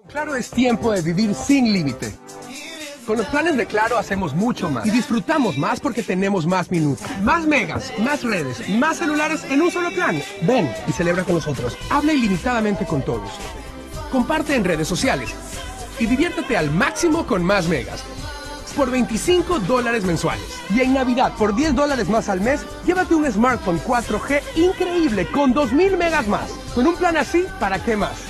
Claro, es tiempo de vivir sin límite. Con los planes de Claro hacemos mucho más y disfrutamos más porque tenemos más minutos, más megas, más redes, más celulares en un solo plan. Ven y celebra con nosotros. Habla ilimitadamente con todos. Comparte en redes sociales y diviértete al máximo con más megas. Por $25 mensuales. Y en Navidad, por $10 más al mes, llévate un smartphone 4G increíble con 2000 megas más. Con un plan así, ¿para qué más?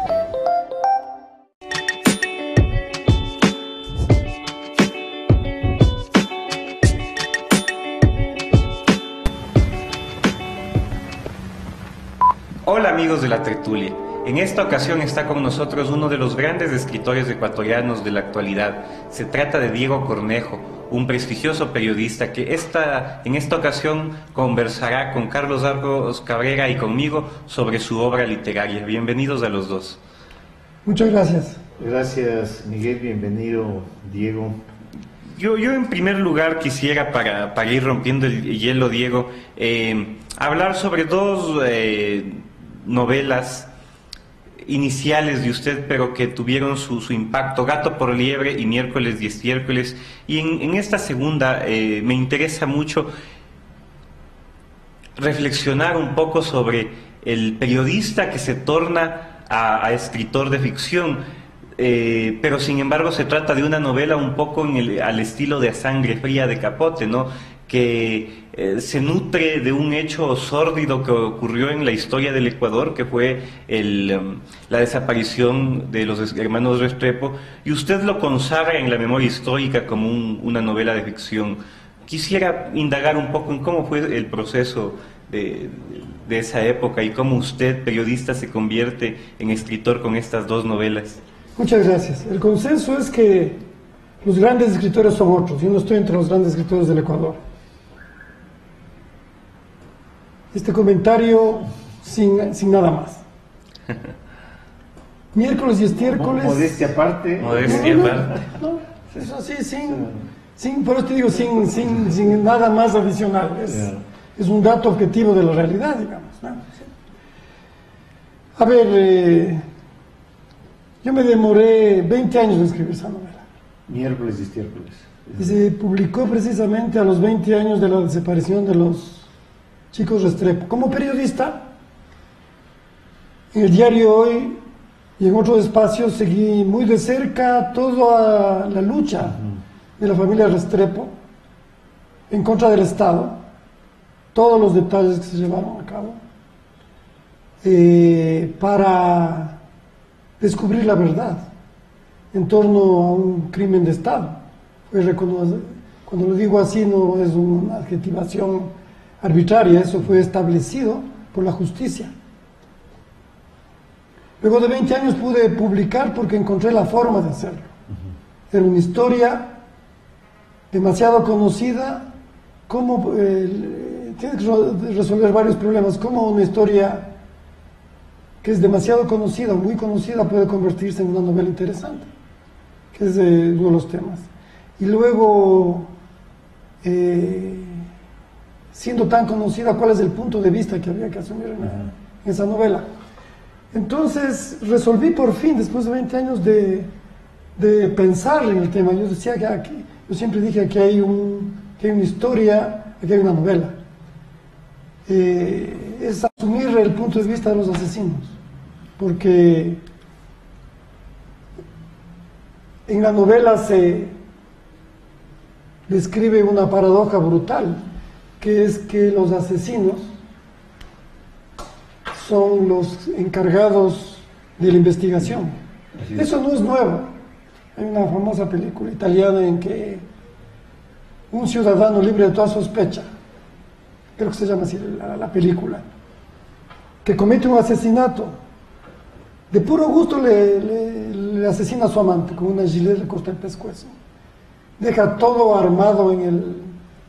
Hola amigos de la tertulia. En esta ocasión está con nosotros uno de los grandes escritores ecuatorianos de la actualidad. Se trata de Diego Cornejo, un prestigioso periodista que en esta ocasión conversará con Carlos Arcos Cabrera y conmigo sobre su obra literaria. Bienvenidos a los dos. Muchas gracias. Gracias, Miguel. Bienvenido, Diego. Yo en primer lugar quisiera, para ir rompiendo el hielo, Diego, hablar sobre dos novelas iniciales de usted, pero que tuvieron su impacto: Gato por Liebre y Miércoles y Estiércoles. Y en esta segunda me interesa mucho reflexionar un poco sobre el periodista que se torna a escritor de ficción, pero sin embargo se trata de una novela un poco al estilo de A Sangre Fría de Capote, ¿no? Que se nutre de un hecho sórdido que ocurrió en la historia del Ecuador, que fue la desaparición de los hermanos Restrepo, y usted lo consagra en la memoria histórica como una novela de ficción. Quisiera indagar un poco en cómo fue el proceso de esa época y cómo usted, periodista, se convierte en escritor con estas dos novelas. Muchas gracias. El consenso es que los grandes escritores son otros. Yo no estoy entre los grandes escritores del Ecuador. Este comentario sin nada más. Miércoles y Estiércoles. Modestia aparte. Modestia aparte. No, eso sí, por eso te digo, sin nada más adicional. Es un dato objetivo de la realidad, digamos, ¿no? A ver, yo me demoré 20 años en escribir esa novela. Miércoles y Estiércoles. Y se publicó precisamente a los 20 años de la desaparición de los chicos Restrepo. Como periodista, en el diario Hoy y en otros espacios seguí muy de cerca toda la lucha de la familia Restrepo en contra del Estado, todos los detalles que se llevaron a cabo, para descubrir la verdad en torno a un crimen de Estado. Cuando lo digo así no es una adjetivación arbitraria, eso fue establecido por la justicia. Luego de 20 años pude publicar porque encontré la forma de hacerlo. Era una historia demasiado conocida, como tiene que resolver varios problemas, como una historia que es demasiado conocida, muy conocida, puede convertirse en una novela interesante, que es uno de los temas. Y luego, siendo tan conocida, ¿cuál es el punto de vista que había que asumir en esa novela? Entonces resolví por fin, después de 20 años de pensar en el tema. Yo decía yo siempre dije que hay una historia, aquí hay una novela. Es asumir el punto de vista de los asesinos, porque en la novela se describe una paradoja brutal, que es que los asesinos son los encargados de la investigación. Eso no es nuevo. Hay una famosa película italiana en que un ciudadano libre de toda sospecha, creo que se llama así la película, que comete un asesinato, de puro gusto le asesina a su amante con una gilet, le corta el pescuezo, deja todo armado en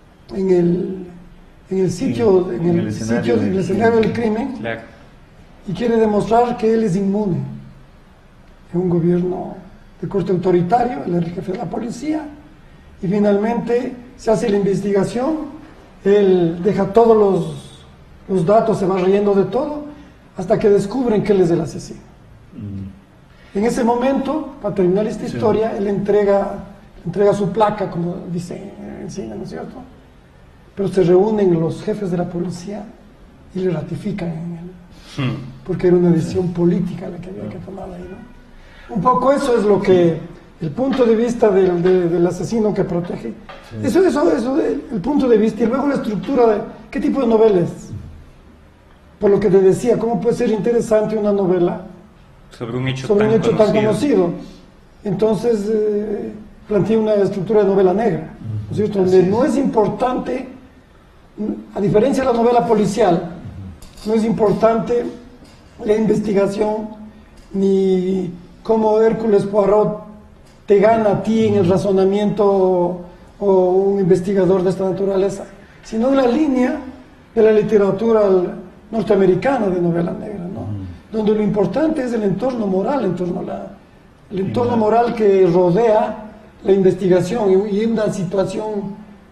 el sitio, en el escenario del crimen, Claro. y quiere demostrar que él es inmune en un gobierno de corte autoritario. Él era el jefe de la policía, y finalmente se hace la investigación, él deja todos los datos, se va reyendo de todo, hasta que descubren que él es el asesino. En ese momento, para terminar esta historia, él entrega su placa, como dice en cine, ¿no es cierto? Pero se reúnen los jefes de la policía y le ratifican en él, porque era una decisión política la que había que tomar ahí, ¿no? Un poco eso es lo que, el punto de vista del asesino que protege. Eso, el punto de vista, y luego la estructura de qué tipo de novela es. Por lo que te decía, ¿cómo puede ser interesante una novela sobre un hecho tan conocido? Entonces, plantea una estructura de novela negra, ¿no es cierto? Donde no es importante, a diferencia de la novela policial, no es importante la investigación ni cómo Hércules Poirot te gana a ti en el razonamiento o un investigador de esta naturaleza, sino en la línea de la literatura norteamericana de novela negra, ¿no? Donde lo importante es el entorno moral, el entorno moral que rodea la investigación y una situación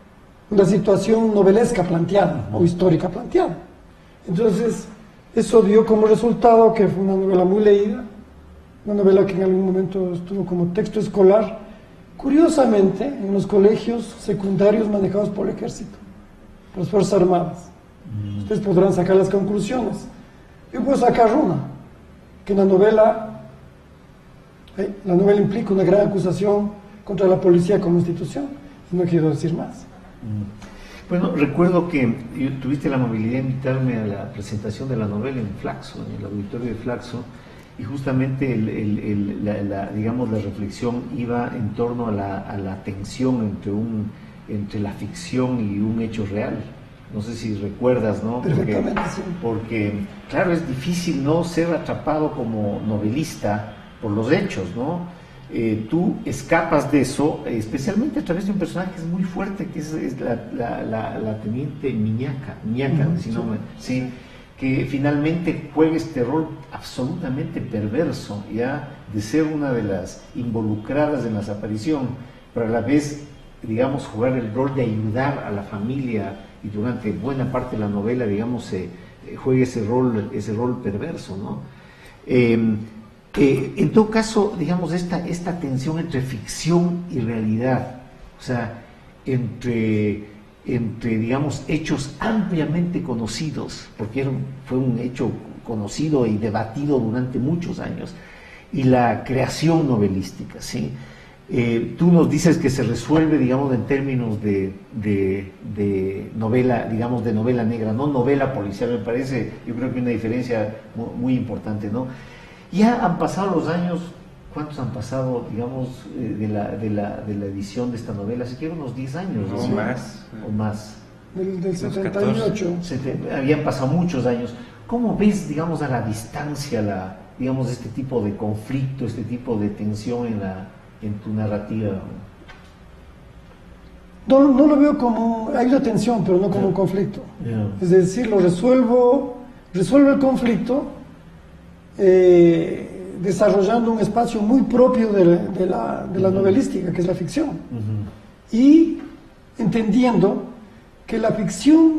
novelesca planteada o histórica planteada. Entonces, eso dio como resultado que fue una novela muy leída, una novela que en algún momento estuvo como texto escolar, curiosamente, en los colegios secundarios manejados por el ejército, por las Fuerzas Armadas. Ustedes podrán sacar las conclusiones. Yo puedo sacar una, que la novela implica una gran acusación contra la policía como institución. No quiero decir más. Bueno, recuerdo que tuviste la amabilidad de invitarme a la presentación de la novela en Flaxo, en el auditorio de Flaxo, y justamente digamos, la reflexión iba en torno a la tensión entre la ficción y un hecho real. No sé si recuerdas, ¿no? Perfectamente, sí. Porque, claro, es difícil no ser atrapado como novelista por los hechos, ¿no? Tú escapas de eso, especialmente a través de un personaje que es muy fuerte, que es la teniente Miñaca, si no me... Sí, que finalmente juega este rol absolutamente perverso, ya, de ser una de las involucradas en la desaparición, pero a la vez, digamos, jugar el rol de ayudar a la familia, y durante buena parte de la novela, digamos, juega ese rol perverso, ¿no? En todo caso, digamos, esta tensión entre ficción y realidad, o sea, entre digamos, hechos ampliamente conocidos, porque fue un hecho conocido y debatido durante muchos años, y la creación novelística, ¿sí? Tú nos dices que se resuelve, digamos, en términos de novela, digamos, de novela negra, no novela policial, me parece, yo creo que hay una diferencia muy importante, ¿no? Ya han pasado los años. ¿Cuántos han pasado, digamos, de la edición de esta novela? Siquiera unos 10 años, ¿no? O más. Del 78. Habían pasado muchos años. ¿Cómo ves, digamos, a la distancia, digamos, este tipo de conflicto, este tipo de tensión en tu narrativa? No lo veo como... Hay una tensión, pero no como un conflicto. Es decir, resuelvo el conflicto desarrollando un espacio muy propio de la novelística, que es la ficción. Y entendiendo que la ficción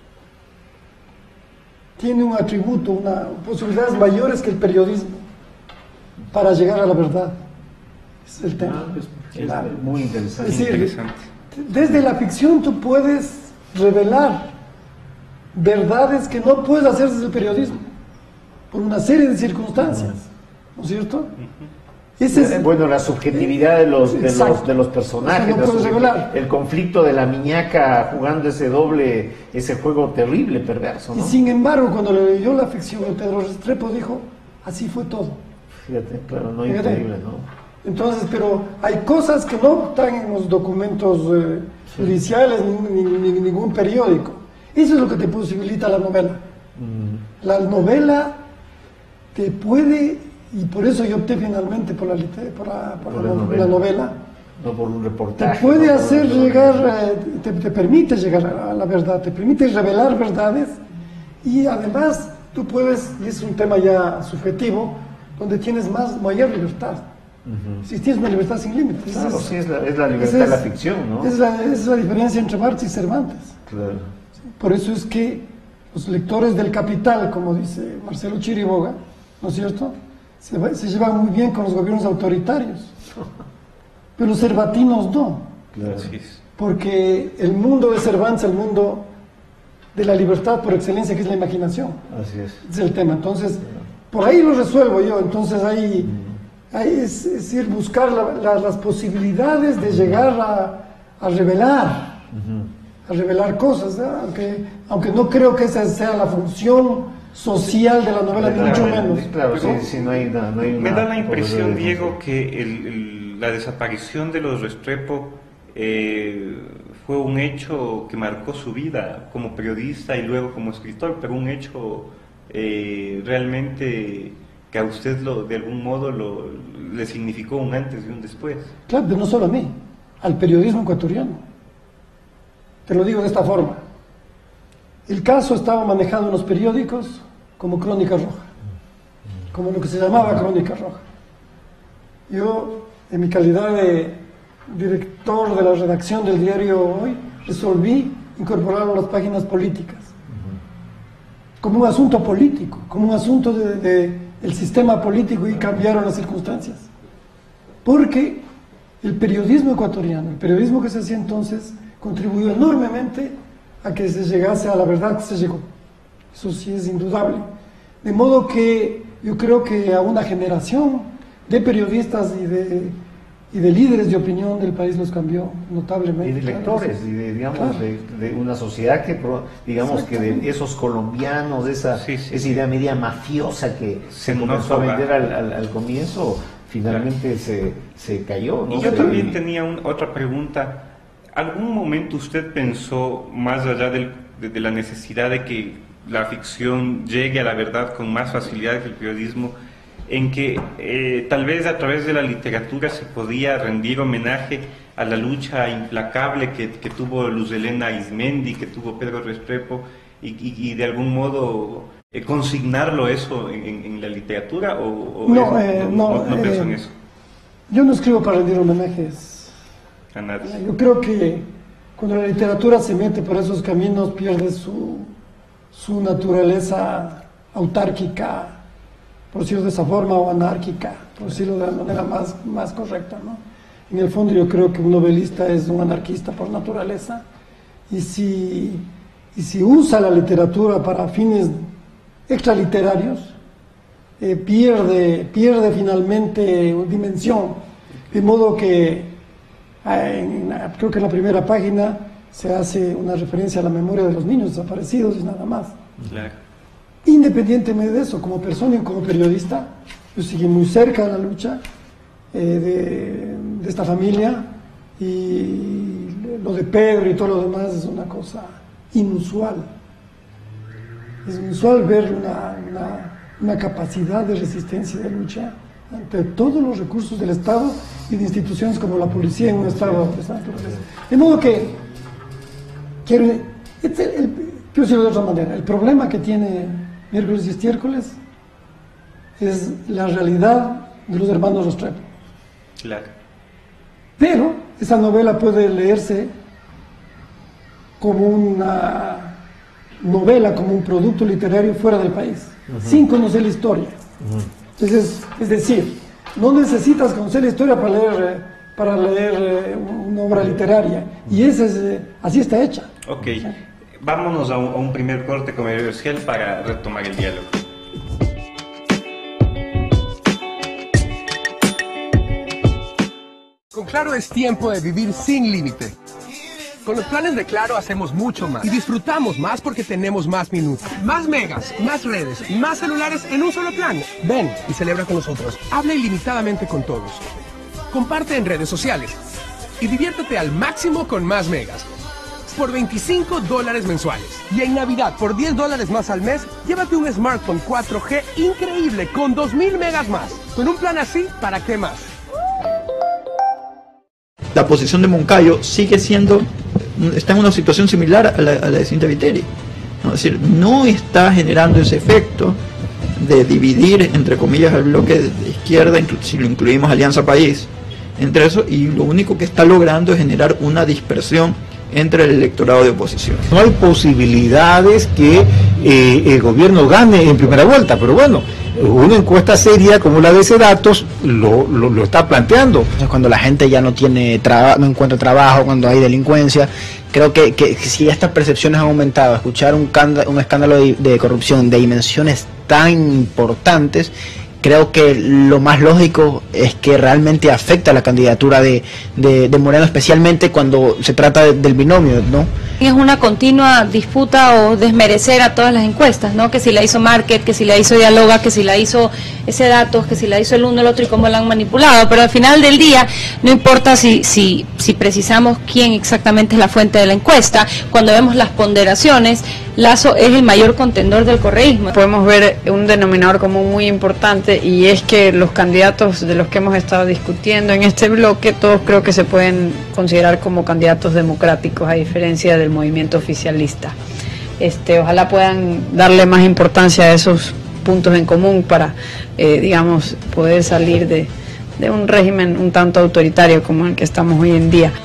tiene un atributo, posibilidades mayores que el periodismo para llegar a la verdad. Ese es el tema. Es muy interesante. Es decir, desde la ficción tú puedes revelar verdades que no puedes hacer desde el periodismo, por una serie de circunstancias. ¿No es cierto? Bueno, la subjetividad de los personajes, el conflicto de la Miñaca jugando ese juego terrible, perverso, ¿no? Y sin embargo, cuando le leyó la ficción de Pedro Restrepo, dijo, así fue todo. Fíjate, claro, no increíble, ¿no? Entonces, pero hay cosas que no están en los documentos judiciales ni ningún periódico. Eso es lo que te posibilita la novela. La novela te puede... Y por eso yo opté finalmente por la novela. No por un reportaje. Te puede hacer llegar, te permite llegar a la verdad, te permite revelar verdades, y además tú puedes, y es un tema ya subjetivo, donde tienes mayor libertad. Si tienes una libertad sin límites. Claro, sí, es la libertad de la ficción, ¿no? Es la diferencia entre Marx y Cervantes. Claro. Por eso es que los lectores del Capital, como dice Marcelo Chiriboga, ¿no es cierto?, se llevan muy bien con los gobiernos autoritarios, pero los cervantinos no. Claro. Porque el mundo de Cervantes, el mundo de la libertad por excelencia, que es la imaginación. Así es. Es el tema. Entonces, por ahí lo resuelvo yo. Entonces, ahí es decir, buscar las posibilidades de llegar a revelar, a revelar cosas, ¿no? Aunque no creo que esa sea la función social de la novela, ni mucho menos. Claro, sí, no hay nada. Me da la impresión, Diego, que la desaparición de los Restrepo fue un hecho que marcó su vida como periodista y luego como escritor, pero un hecho realmente que a usted de algún modo le significó un antes y un después. Claro, pero no solo a mí, al periodismo ecuatoriano. Te lo digo de esta forma. El caso estaba manejado en los periódicos como Crónica Roja, como lo que se llamaba Crónica Roja. Yo, en mi calidad de director de la redacción del diario Hoy, resolví incorporarlo a las páginas políticas, como un asunto político, como un asunto del sistema político, y cambiaron las circunstancias. Porque el periodismo ecuatoriano, el periodismo que se hacía entonces, contribuyó enormemente a que se llegase a la verdad que se llegó. Eso sí es indudable. De modo que yo creo que a una generación de periodistas y de líderes de opinión del país los cambió notablemente. Y de lectores, y de, digamos, claro, de una sociedad que, digamos, que de esos colombianos, esa idea media mafiosa que se comenzó a vender al comienzo, finalmente se cayó, ¿no? Y yo también tenía otra pregunta. ¿Algún momento usted pensó, más allá de la necesidad de que la ficción llegue a la verdad con más facilidad que el periodismo, en que tal vez a través de la literatura se podía rendir homenaje a la lucha implacable que tuvo Luz Helena Arizmendi, que tuvo Pedro Restrepo, y de algún modo consignarlo eso en la literatura? ¿No pensó en eso? Yo no escribo para rendir homenajes a nadie. Yo creo que cuando la literatura se mete por esos caminos pierde su naturaleza autárquica, por decirlo de esa forma, o anárquica, por decirlo de la manera más correcta, ¿no? En el fondo yo creo que un novelista es un anarquista por naturaleza, y si usa la literatura para fines extraliterarios, pierde finalmente dimensión, de modo que creo que en la primera página se hace una referencia a la memoria de los niños desaparecidos y nada más. Claro. Independientemente de eso, como persona y como periodista, yo seguí muy cerca de la lucha de esta familia, y lo de Pedro y todo lo demás es una cosa inusual. Es inusual ver una capacidad de resistencia y de lucha ante todos los recursos del Estado y de instituciones como la policía en un Estado de esta naturaleza. De modo que quiero decirlo de otra manera. El problema que tiene Miércoles y Estiércoles es la realidad de los hermanos Restrepo. Claro. Pero esa novela puede leerse como una novela, como un producto literario fuera del país, sin conocer la historia. Entonces, es decir, no necesitas conocer la historia para leer una obra literaria, y así está hecha. Ok, vámonos a un primer corte comercial para retomar el diálogo. Con Claro es tiempo de vivir sin límite. Con los planes de Claro hacemos mucho más y disfrutamos más porque tenemos más minutos, más megas, más redes, más celulares en un solo plan. Ven y celebra con nosotros. Habla ilimitadamente con todos. Comparte en redes sociales y diviértete al máximo con más megas. Por $25 mensuales. Y en Navidad, por $10 más al mes, llévate un smartphone 4G increíble con 2000 megas más. Con un plan así, ¿para qué más? La posición de Moncayo está en una situación similar a la de Cintia Viteri, ¿no? Es decir, no está generando ese efecto de dividir, entre comillas, al bloque de izquierda, si lo incluimos Alianza País, entre eso, y lo único que está logrando es generar una dispersión entre el electorado de oposición. No hay posibilidades que el gobierno gane en primera vuelta, pero bueno, una encuesta seria como la de ese datos lo está planteando. Entonces, cuando la gente ya no tiene no encuentra trabajo, cuando hay delincuencia, creo que si estas percepciones han aumentado, escuchar un escándalo de corrupción de dimensiones tan importantes, creo que lo más lógico es que realmente afecta la candidatura de Moreno, especialmente cuando se trata del binomio, ¿no? Es una continua disputa o desmerecer a todas las encuestas, ¿no? Que si la hizo Market, que si la hizo Dialoga, que si la hizo ese Datos, que si la hizo el uno, el otro y cómo la han manipulado. Pero al final del día, no importa si precisamos quién exactamente es la fuente de la encuesta, cuando vemos las ponderaciones, Lasso es el mayor contendor del correísmo. Podemos ver un denominador común muy importante, y es que los candidatos de los que hemos estado discutiendo en este bloque, todos creo que se pueden considerar como candidatos democráticos, a diferencia del movimiento oficialista. Ojalá puedan darle más importancia a esos puntos en común para, digamos, poder salir de un régimen un tanto autoritario como el que estamos hoy en día.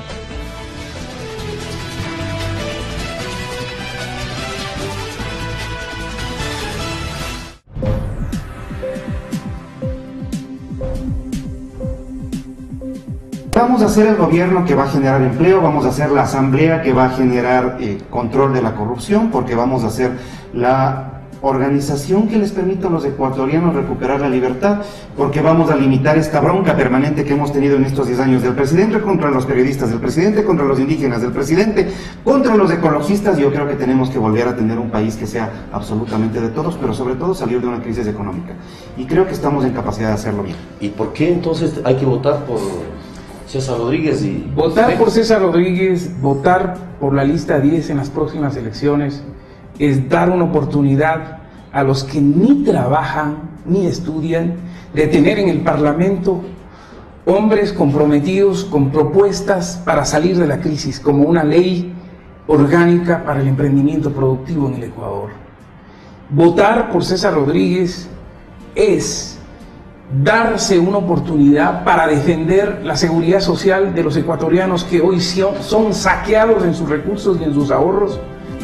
Vamos a hacer el gobierno que va a generar empleo, vamos a hacer la asamblea que va a generar control de la corrupción, porque vamos a hacer la organización que les permita a los ecuatorianos recuperar la libertad, porque vamos a limitar esta bronca permanente que hemos tenido en estos 10 años del presidente contra los periodistas, del presidente contra los indígenas, del presidente contra los ecologistas. Yo creo que tenemos que volver a tener un país que sea absolutamente de todos, pero sobre todo salir de una crisis económica, y creo que estamos en capacidad de hacerlo bien. ¿Y por qué entonces hay que votar por César Rodríguez? Votar por César Rodríguez, votar por la lista 10 en las próximas elecciones, es dar una oportunidad a los que ni trabajan ni estudian de tener en el Parlamento hombres comprometidos con propuestas para salir de la crisis, como una ley orgánica para el emprendimiento productivo en el Ecuador. Votar por César Rodríguez es darse una oportunidad para defender la seguridad social de los ecuatorianos que hoy son saqueados en sus recursos y en sus ahorros.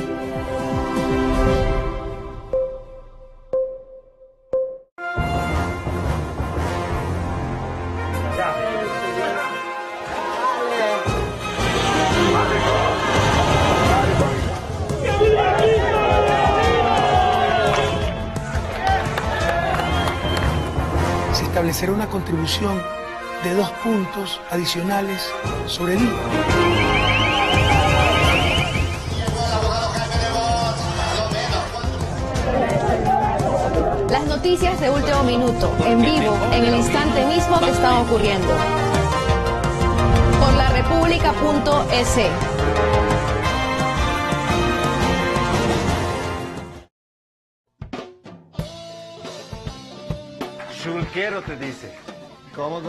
Establecer una contribución de 2 puntos adicionales sobre el IVA. Las noticias de último minuto, en vivo, en el instante mismo que están ocurriendo. Por larepublica.es. Chulquero te dice. ¿Cómo?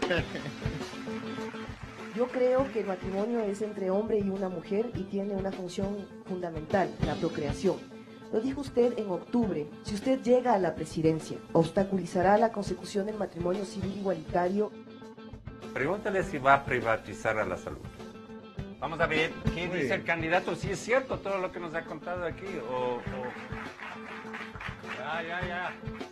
Yo creo que el matrimonio es entre hombre y una mujer y tiene una función fundamental, la procreación. Lo dijo usted en octubre. Si usted llega a la presidencia, ¿obstaculizará la consecución del matrimonio civil igualitario? Pregúntale si va a privatizar a la salud. Vamos a ver qué dice el candidato, si es cierto todo lo que nos ha contado aquí o... Ya.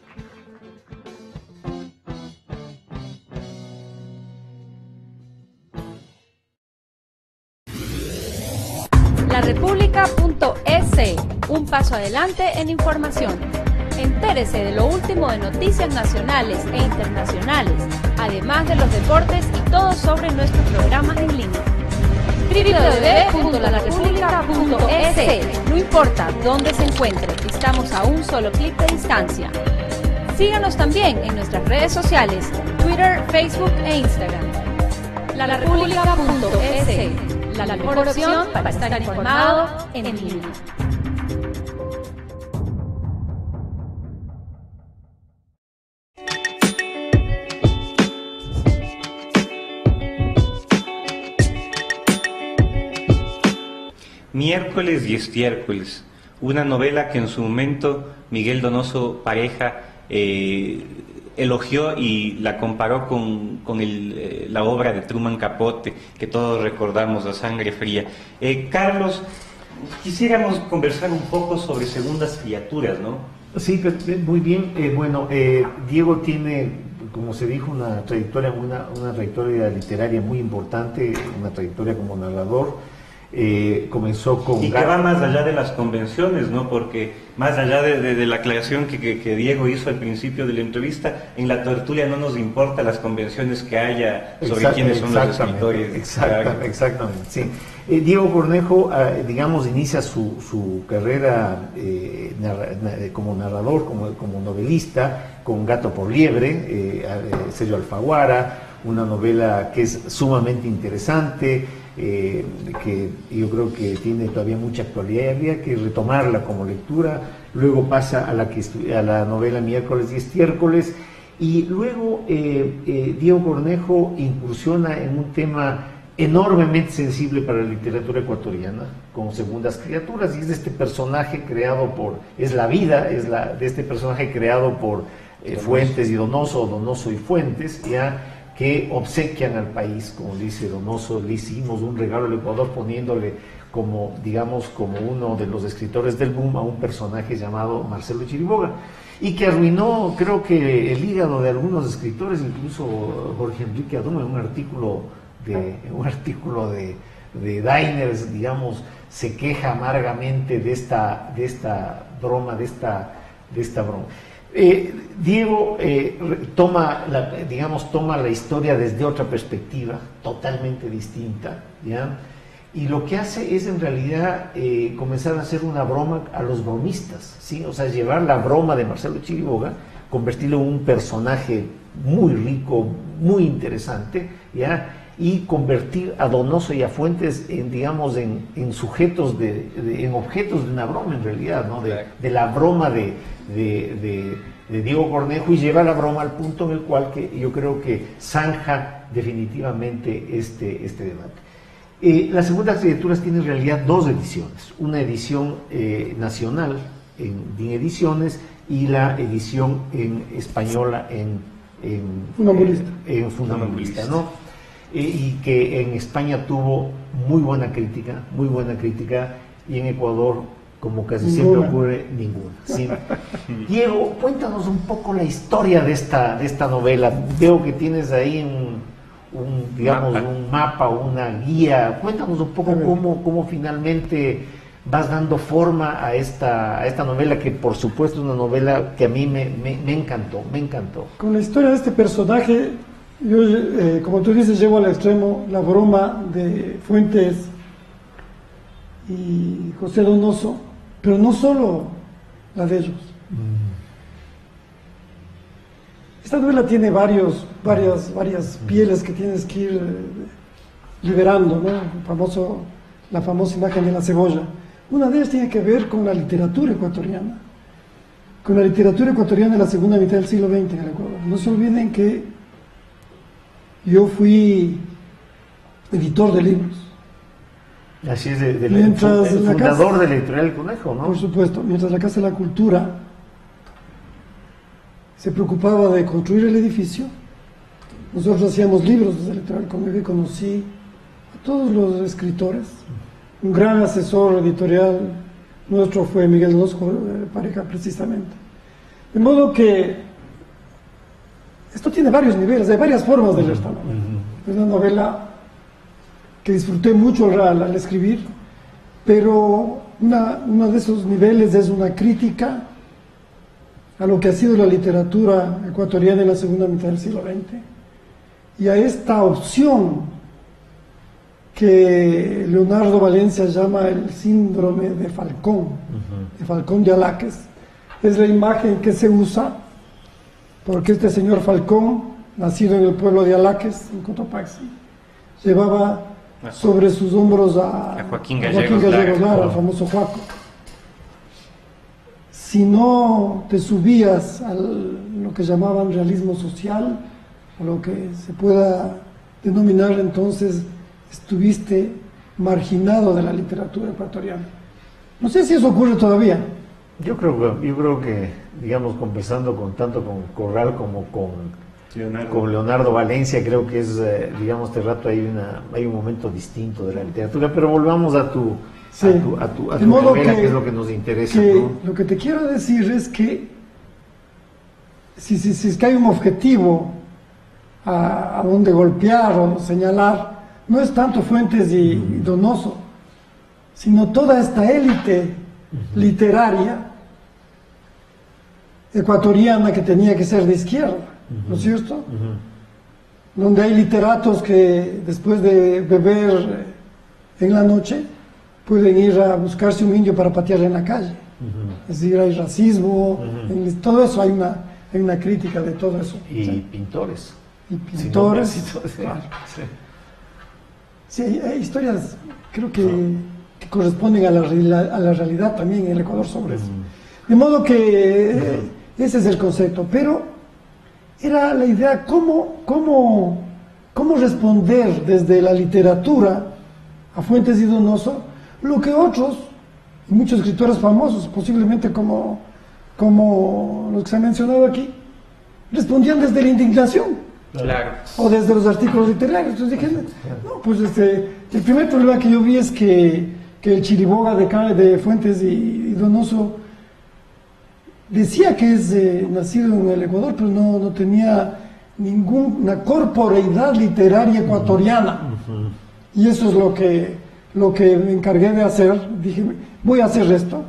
larepublica.es, un paso adelante en información. Entérese de lo último de noticias nacionales e internacionales, además de los deportes y todo sobre nuestros programas en línea. www.larepublica.es. No importa dónde se encuentre, estamos a un solo clic de distancia. Síganos también en nuestras redes sociales, Twitter, Facebook e Instagram. larepublica.es. La mejor opción para estar informado en línea. Miércoles y estiércoles, una novela que en su momento Miguel Donoso Pareja elogió y la comparó con la obra de Truman Capote, que todos recordamos, La Sangre Fría. Carlos, quisiéramos conversar un poco sobre Segundas Criaturas, ¿no? Sí, muy bien. Bueno, Diego tiene, como se dijo, una trayectoria literaria muy importante, una trayectoria como narrador. Comenzó con... Y que va más allá de las convenciones, ¿no? Porque más allá de la aclaración que Diego hizo al principio de la entrevista, en la tertulia no nos importa las convenciones que haya sobre quiénes son los escritores. Exactamente, sí. Diego Cornejo, digamos, inicia su carrera como narrador, como novelista, con Gato por Liebre, Sergio Alfaguara, una novela que es sumamente interesante, que yo creo que tiene todavía mucha actualidad y habría que retomarla como lectura. Luego pasa a la novela Miércoles y Estiércoles, y luego Diego Cornejo incursiona en un tema enormemente sensible para la literatura ecuatoriana, con Segundas Criaturas, y es de este personaje creado por, es la vida, de este personaje creado por Fuentes y Donoso, o Donoso y Fuentes, ya, que obsequian al país, como dice Donoso, le hicimos un regalo al Ecuador poniéndole como, digamos, como uno de los escritores del boom a un personaje llamado Marcelo Chiriboga, y que arruinó, creo que, el hígado de algunos escritores, incluso Jorge Enrique Adún, en un artículo de Diners, digamos, se queja amargamente de esta broma. Diego toma la historia desde otra perspectiva, totalmente distinta, ¿ya? Y lo que hace es en realidad comenzar a hacer una broma a los bromistas, ¿sí? O sea, llevar la broma de Marcelo Chiriboga, convertirlo en un personaje muy rico, muy interesante, ¿ya? Y convertir a Donoso y a Fuentes en, digamos, en sujetos en objetos de una broma, en realidad, ¿no? De la broma de Diego Cornejo, y lleva la broma al punto en el cual que yo creo que zanja definitivamente este debate. Las Segundas Criaturas tiene en realidad dos ediciones, una edición nacional en DIN Ediciones y la edición en española en Funambulista, ¿no? Y que en España tuvo muy buena crítica, y en Ecuador, como casi siempre ocurre, ninguna, ¿sí? Diego, cuéntanos un poco la historia de esta novela. Veo que tienes ahí un mapa, una guía. Cuéntanos un poco cómo finalmente vas dando forma a esta novela, que por supuesto es una novela que a mí me encantó. Con la historia de este personaje, yo, como tú dices, llevo al extremo la broma de Fuentes y José Donoso, pero no solo la de ellos. Esta novela tiene varias pieles que tienes que ir liberando, ¿no? La famosa imagen de la cebolla. Una de ellas tiene que ver con la literatura ecuatoriana, de la segunda mitad del siglo XX en el Ecuador. No se olviden que yo fui editor de libros. Así es, el fundador de la editorial El Conejo, ¿no? Por supuesto, mientras la Casa de la Cultura se preocupaba de construir el edificio, nosotros hacíamos libros desde la editorial El Conejo, y conocí a todos los escritores. Un gran asesor editorial nuestro fue Miguel Donoso Pareja, precisamente. De modo que esto tiene varios niveles, hay varias formas de leer esta novela. Es una novela que disfruté mucho al escribir, pero uno de esos niveles es una crítica a lo que ha sido la literatura ecuatoriana en la segunda mitad del siglo XX, y a esta opción que Leonardo Valencia llama el síndrome de Falcón, de Falcón de Aláquez. Es la imagen que se usa porque este señor Falcón, nacido en el pueblo de Aláquez, en Cotopaxi, llevaba sobre sus hombros a Joaquín Gallegos Lara, al famoso Joaco. Si no te subías a lo que llamaban realismo social, a lo que se pueda denominar entonces, estuviste marginado de la literatura ecuatoriana. No sé si eso ocurre todavía. Yo creo que, digamos, conversando tanto con Corral como con Leonardo Valencia, creo que es, digamos, este rato hay un momento distinto de la literatura. Pero volvamos a tu a tu novela, que es lo que nos interesa. ¿No? Lo que te quiero decir es que si es que hay un objetivo a donde golpear o señalar, no es tanto Fuentes y Donoso, sino toda esta élite literaria ecuatoriana que tenía que ser de izquierda, ¿no es cierto? Donde hay literatos que después de beber en la noche pueden ir a buscarse un indio para patearle en la calle. Es decir, hay racismo, en todo eso hay una crítica de todo eso. Y ¿sí? pintores. Y pintores. Sí, claro. Sí, hay historias, creo que corresponden a la realidad también en el Ecuador sobre eso. De modo que ese es el concepto, pero era la idea cómo responder desde la literatura a Fuentes y Donoso lo que otros, y muchos escritores famosos, posiblemente como los que se han mencionado aquí, respondían desde la indignación. Claro. O desde los artículos literarios. Entonces dije, no, pues el primer problema que yo vi es que el chiriboga de Fuentes y Donoso decía que es nacido en el Ecuador, pero no tenía ninguna corporeidad literaria ecuatoriana. Y eso es lo que me encargué de hacer. Dije, voy a hacer esto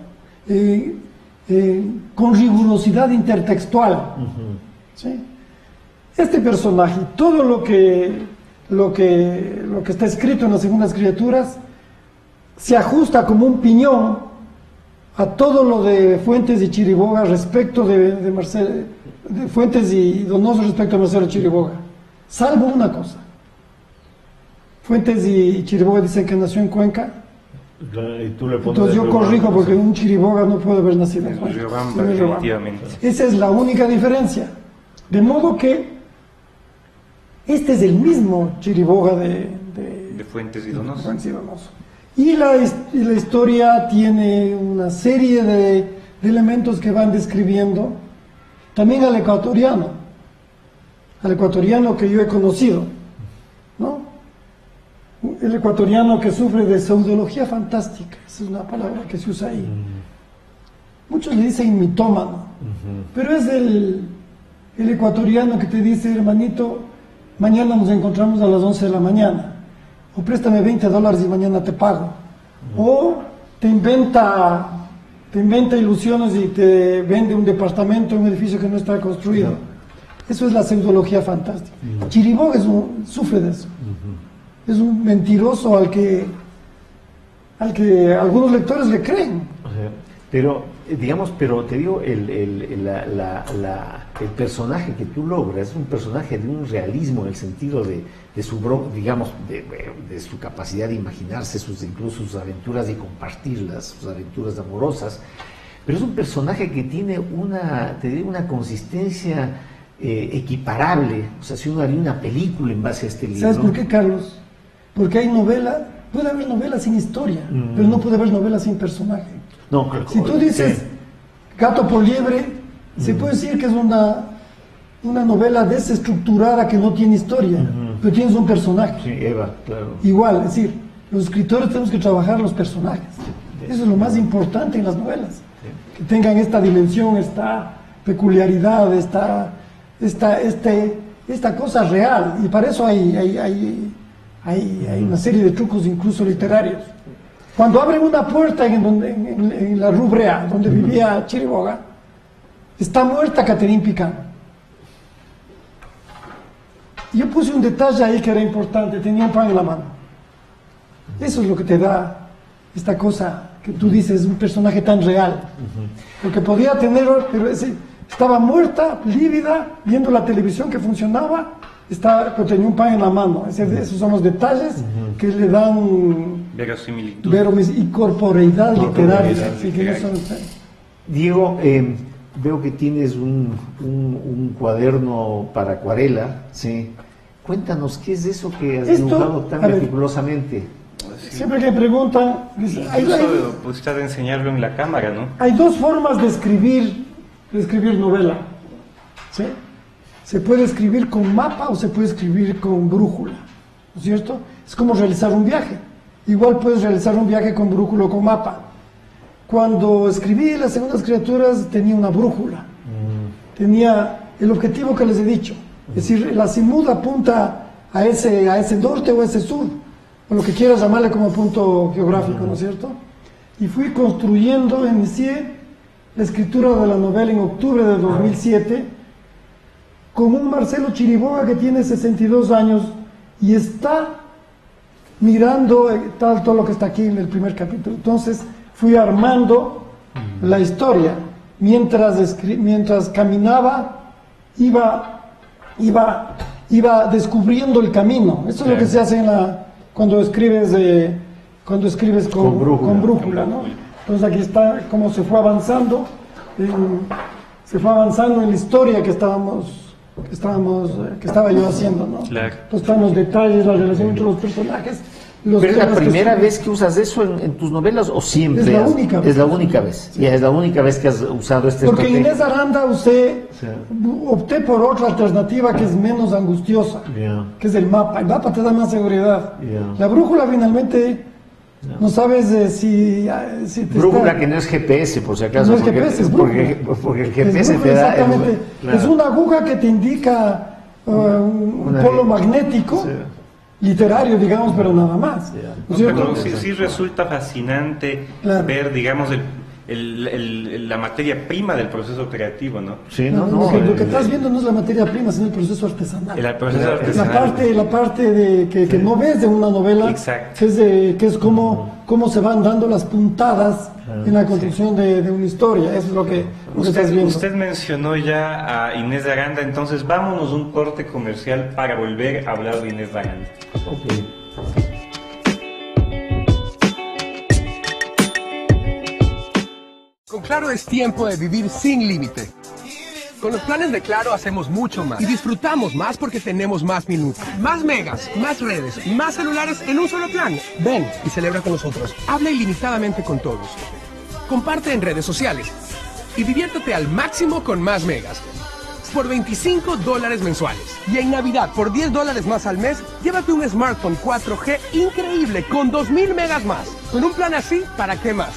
con rigurosidad intertextual. ¿Sí? Este personaje, todo lo que está escrito en las segundas criaturas, se ajusta como un piñón a todo lo de Fuentes y Chiriboga respecto de Fuentes y Donoso respecto a Marcelo Chiriboga, salvo una cosa. Fuentes y Chiriboga dicen que nació en Cuenca. Y tú le pones entonces yo corrijo porque un Chiriboga no puede haber nacido en Cuenca. Definitivamente. Esa es la única diferencia. De modo que este es el mismo Chiriboga de Fuentes y Donoso. Y la historia tiene una serie de elementos que van describiendo también al ecuatoriano que yo he conocido, ¿no? El ecuatoriano que sufre de pseudología fantástica, esa es una palabra que se usa ahí. Muchos le dicen mitómano, pero es el ecuatoriano que te dice, hermanito, mañana nos encontramos a las 11 de la mañana, o préstame $20 y mañana te pago, o te inventa ilusiones y te vende un departamento en un edificio que no está construido. Eso es la pseudología fantástica. Chiriboga sufre de eso. Es un mentiroso al que algunos lectores le creen. Pero te digo, el personaje que tú logras es un personaje de un realismo en el sentido de su capacidad de imaginarse incluso sus aventuras y compartirlas, sus aventuras amorosas. Pero es un personaje que tiene una consistencia equiparable. O sea, si uno haría una película en base a este libro. ¿Sabes por qué, Carlos? Porque hay novela, puede haber novela sin historia, pero no puede haber novela sin personaje. No, claro. Si tú dices Gato por Liebre, se puede decir que es una novela desestructurada que no tiene historia, pero tienes un personaje. Sí, Eva, claro. Igual, es decir, los escritores tenemos que trabajar los personajes. Eso es lo más importante en las novelas. Que tengan esta dimensión, esta peculiaridad, esta cosa real. Y para eso hay una serie de trucos incluso literarios. Cuando abren una puerta en la Rubrea, donde vivía Chiriboga, está muerta Caterín Picán. Yo puse un detalle ahí que era importante, tenía un pan en la mano. Eso es lo que te da esta cosa que tú dices, un personaje tan real. Porque podía tener, pero estaba muerta, lívida, viendo la televisión que funcionaba, pero tenía un pan en la mano. Esos son los detalles que le dan verosimilitud y corporeidad literaria. Diego, veo que tienes un cuaderno para acuarela, ¿sí? Cuéntanos, ¿qué es eso que has dibujado tan meticulosamente? Siempre que me preguntan, gusta de enseñarlo en la cámara, ¿no? Hay dos formas de escribir novela, ¿sí? Se puede escribir con mapa o se puede escribir con brújula, ¿no es cierto? Es como realizar un viaje. igual puedes realizar un viaje con brújula o con mapa. Cuando escribí Las Segundas Criaturas tenía una brújula, tenía el objetivo que les he dicho, es decir, el azimut apunta a ese norte o a ese sur, o lo que quieras llamarle como punto geográfico, ¿no es cierto? Y fui construyendo, inicié la escritura de la novela en octubre de 2007 con un Marcelo Chiriboga que tiene 62 años y está mirando todo lo que está aquí en el primer capítulo. Entonces fui armando la historia. Mientras caminaba, iba descubriendo el camino. Eso es lo que se hace cuando escribes con brújula, ¿no? Entonces aquí está cómo se fue avanzando en la historia que estaba yo haciendo, ¿no? Claro. Entonces están los detalles, la relación entre los personajes. ¿Pero es la primera vez que usas eso en tus novelas o siempre? Es la única vez. Es la única vez. Ya es la única vez que has usado este Porque en Inés Aranda opté por otra alternativa que es menos angustiosa, que es el mapa. El mapa te da más seguridad. La brújula finalmente no sabes si te brújula está... que no es GPS, por si acaso. No es GPS, es brújula. Porque el GPS te da... Exactamente. Claro. Es una aguja que te indica un polo magnético. Literario, digamos, pero nada más. Pero sí resulta fascinante ver, digamos, la materia prima del proceso creativo, ¿no? Sí, lo que estás viendo no es la materia prima, sino el proceso artesanal. El proceso artesanal. La parte que no ves de una novela, que es cómo se van dando las puntadas en la construcción de una historia. Eso es lo que estás viendo. Usted mencionó ya a Inés de Aranda, entonces vámonos un corte comercial para volver a hablar de Inés de Aranda. Okay. Con Claro es tiempo de vivir sin límite. Con los planes de Claro hacemos mucho más y disfrutamos más porque tenemos más minutos, más megas, más redes, más celulares en un solo plan. Ven y celebra con nosotros. Habla ilimitadamente con todos. Comparte en redes sociales y diviértete al máximo con más megas. Por $25 mensuales. Y en Navidad, por $10 más al mes, llévate un smartphone 4G increíble con 2000 megas más. Con un plan así, ¿para qué más?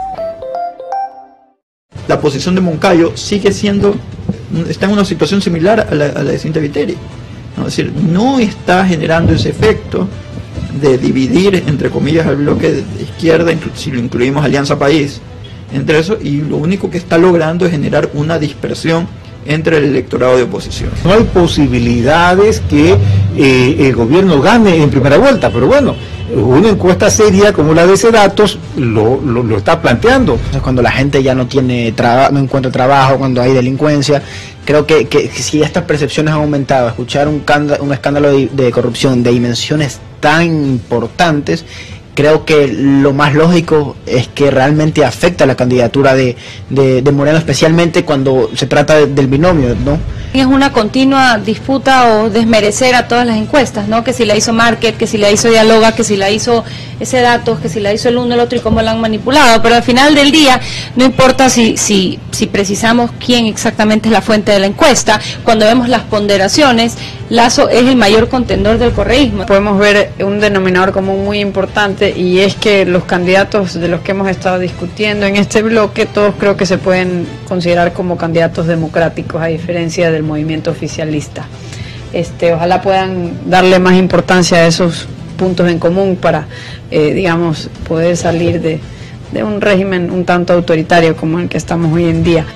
La posición de Moncayo está en una situación similar a la de Cintia Viteri, ¿no? Es decir, no está generando ese efecto de dividir, entre comillas, al bloque de izquierda, si lo incluimos Alianza País, entre eso, y lo único que está logrando es generar una dispersión entre el electorado de oposición. No hay posibilidades que el gobierno gane en primera vuelta, pero bueno, una encuesta seria como la de ese datos lo está planteando. Cuando la gente ya no encuentra trabajo, cuando hay delincuencia, creo que si estas percepciones han aumentado, escuchar un escándalo de corrupción de dimensiones tan importantes, creo que lo más lógico es que realmente afecta la candidatura de Moreno, especialmente cuando se trata del binomio, ¿no? Es una continua disputa o desmerecer a todas las encuestas, ¿no? Que si la hizo Market, que si la hizo Dialoga, que si la hizo ese datos, que si la hizo el uno, el otro y cómo la han manipulado. Pero al final del día, no importa si precisamos quién exactamente es la fuente de la encuesta, cuando vemos las ponderaciones, Lasso es el mayor contendor del correísmo. Podemos ver un denominador común muy importante y es que los candidatos de los que hemos estado discutiendo en este bloque, todos creo que se pueden considerar como candidatos democráticos, a diferencia del movimiento oficialista. Ojalá puedan darle más importancia a esos puntos en común para, digamos, poder salir de un régimen un tanto autoritario como el que estamos hoy en día.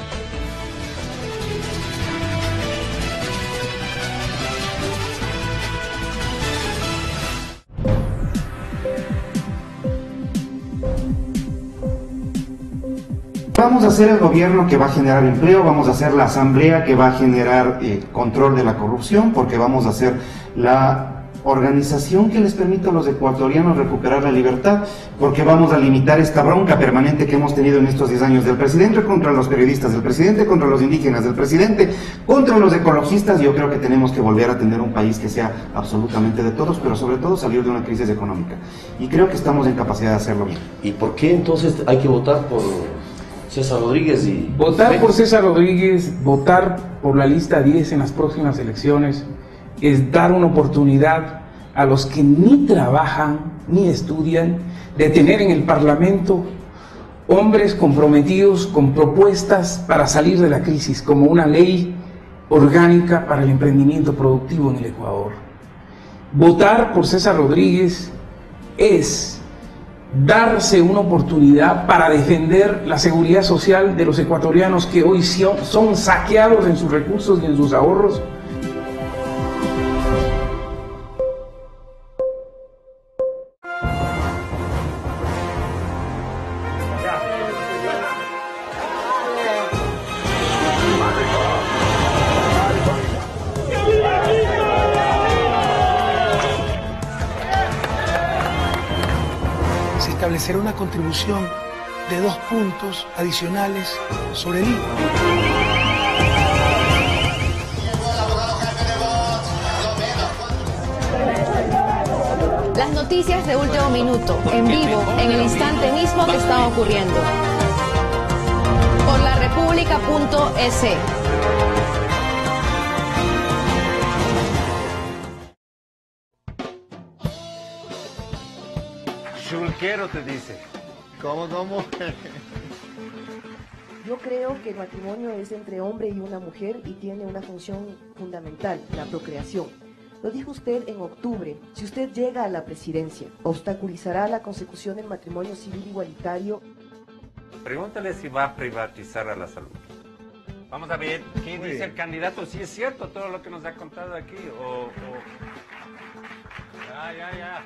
Vamos a hacer el gobierno que va a generar empleo, vamos a hacer la asamblea que va a generar control de la corrupción, porque vamos a hacer la organización que les permita a los ecuatorianos recuperar la libertad, porque vamos a limitar esta bronca permanente que hemos tenido en estos 10 años del presidente contra los periodistas, del presidente contra los indígenas, del presidente contra los ecologistas. Yo creo que tenemos que volver a tener un país que sea absolutamente de todos, pero sobre todo salir de una crisis económica. Y creo que estamos en capacidad de hacerlo bien. ¿Y por qué entonces hay que votar por César Rodríguez? Votar por César Rodríguez, votar por la lista 10 en las próximas elecciones, es dar una oportunidad a los que ni trabajan ni estudian, de tener en el Parlamento hombres comprometidos con propuestas para salir de la crisis, como una ley orgánica para el emprendimiento productivo en el Ecuador. Votar por César Rodríguez es darse una oportunidad para defender la seguridad social de los ecuatorianos que hoy son saqueados en sus recursos y en sus ahorros. Establecer una contribución de 2 puntos adicionales sobre el IVA. Las noticias de último minuto, en vivo, en el instante mismo que están ocurriendo. Por laRepública.es. Chulquero te dice. ¿Cómo? Yo creo que el matrimonio es entre hombre y una mujer y tiene una función fundamental, la procreación. Lo dijo usted en octubre. Si usted llega a la presidencia, ¿obstaculizará la consecución del matrimonio civil igualitario? Pregúntale si va a privatizar a la salud. Vamos a ver qué dice el candidato, si es cierto todo lo que nos ha contado aquí o... Ya.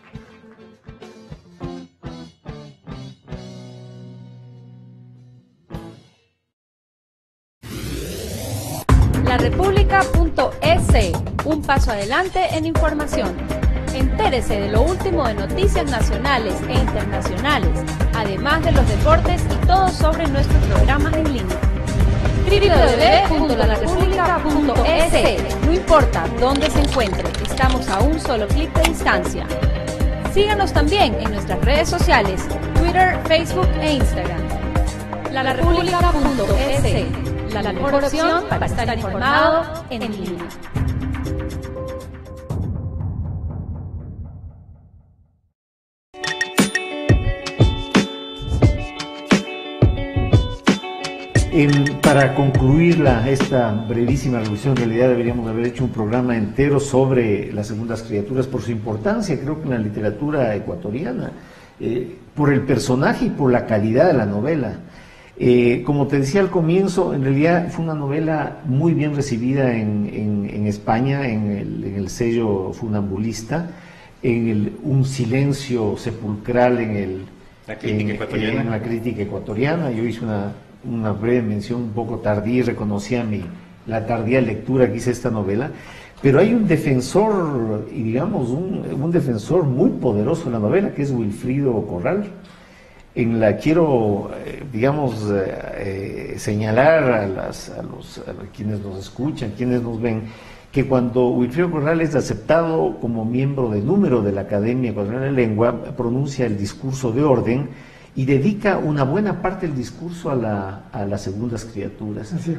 laRepública.es, un paso adelante en información. Entérese de lo último de noticias nacionales e internacionales, además de los deportes y todo sobre nuestros programas en línea. www.laRepública.es. No importa dónde se encuentre, estamos a un solo clic de distancia. Síganos también en nuestras redes sociales, Twitter, Facebook e Instagram. laRepública.es. La mejor opción para estar informado en línea. Para concluir esta brevísima revolución, en realidad deberíamos haber hecho un programa entero sobre las segundas criaturas por su importancia, creo que en la literatura ecuatoriana, por el personaje y por la calidad de la novela. Como te decía al comienzo, en realidad fue una novela muy bien recibida en España, en el sello Funambulista, un silencio sepulcral en la crítica ecuatoriana. Yo hice una breve mención un poco tardía y reconocía la tardía lectura que hice esta novela, pero hay un defensor, y digamos un defensor muy poderoso en la novela, que es Wilfrido Corral. Quiero, señalar a quienes nos escuchan, quienes nos ven, que cuando Wilfrido Corral es aceptado como miembro de número de la Academia Ecuatoriana de Lengua, pronuncia el discurso de orden y dedica una buena parte del discurso a las segundas criaturas. Sí,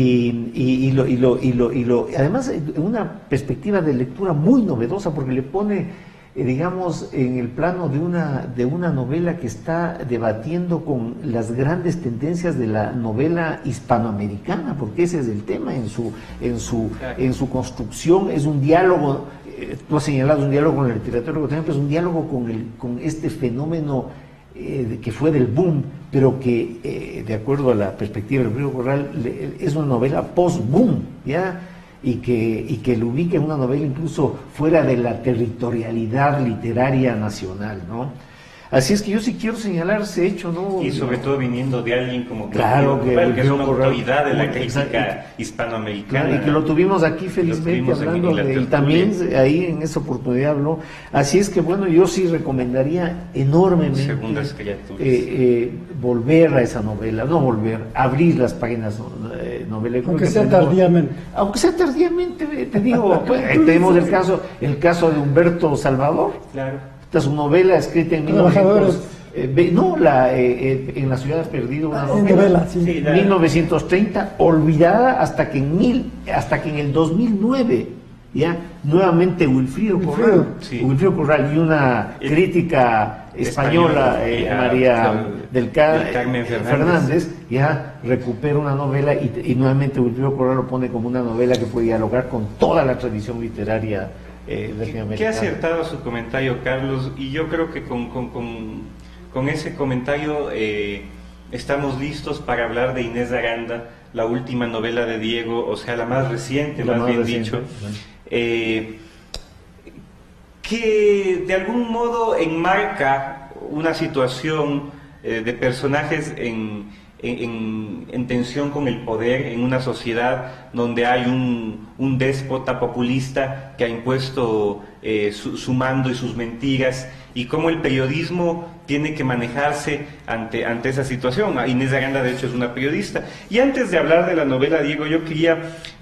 además, una perspectiva de lectura muy novedosa, porque le pone en el plano de una novela que está debatiendo con las grandes tendencias de la novela hispanoamericana, porque ese es el tema en su construcción. Es un diálogo, tú has señalado un diálogo con la literatura ecuatoriana, pero es un diálogo con este fenómeno que fue del boom, pero que de acuerdo a la perspectiva del Río Corral es una novela post-boom, ¿ya? Y que lo ubica en una novela incluso fuera de la territorialidad literaria nacional, ¿no? Así es que yo sí quiero señalar ese hecho, ¿no? Y sobre todo viniendo de alguien como que es una autoridad de la crítica hispanoamericana. Claro, y que lo tuvimos aquí felizmente hablando y también ahí en esa oportunidad habló. Así es que bueno, yo sí recomendaría enormemente Segundas criaturas. Volver a esa novela, abrir las páginas novela. Aunque sea tardíamente. Aunque sea tardíamente, te digo, tenemos el caso de Humberto Salvador. Claro. Esta es una novela escrita en 1930, olvidada hasta que en el 2009 ya nuevamente Wilfrido Corral, Wilfrido Corral y una crítica española, María del Carmen Fernández, ya recupera una novela y nuevamente Wilfrido Corral lo pone como una novela que puede dialogar con toda la tradición literaria latinoamericana. Qué acertado su comentario, Carlos, y yo creo que con ese comentario estamos listos para hablar de Inés Aranda, la última novela de Diego, o sea, la más reciente, más bien dicho, que de algún modo enmarca una situación de personajes en tensión con el poder, en una sociedad donde hay un déspota populista que ha impuesto su mando y sus mentiras, y cómo el periodismo tiene que manejarse ante esa situación. Inés Aranda, de hecho, es una periodista. Y antes de hablar de la novela, Diego, yo quería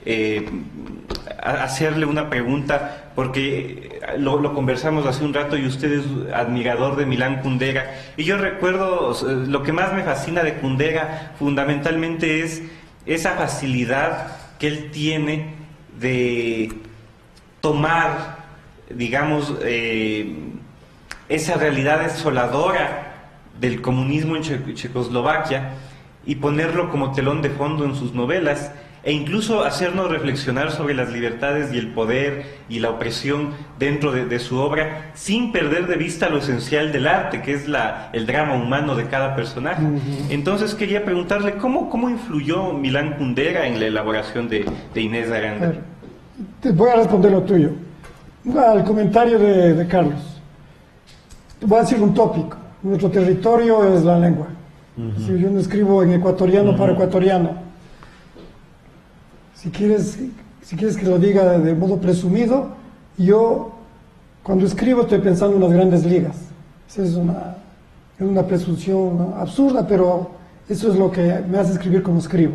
hacerle una pregunta, porque lo conversamos hace un rato y usted es admirador de Milán Kundera, y yo recuerdo, lo que más me fascina de Kundera fundamentalmente es esa facilidad que él tiene de tomar, digamos, esa realidad desoladora del comunismo en Checoslovaquia y ponerlo como telón de fondo en sus novelas, e incluso hacernos reflexionar sobre las libertades y el poder y la opresión dentro de su obra, sin perder de vista lo esencial del arte, que es el drama humano de cada personaje. Entonces quería preguntarle, ¿cómo influyó Milán Kundera en la elaboración de Inés Aranda? Te voy a responder lo tuyo. Al comentario de Carlos. Te voy a decir un tópico. Nuestro territorio es la lengua. Si yo no escribo en ecuatoriano para ecuatoriano, si quieres que lo diga de modo presumido, yo cuando escribo estoy pensando en las grandes ligas. Esa es una presunción absurda, pero eso es lo que me hace escribir como escribo.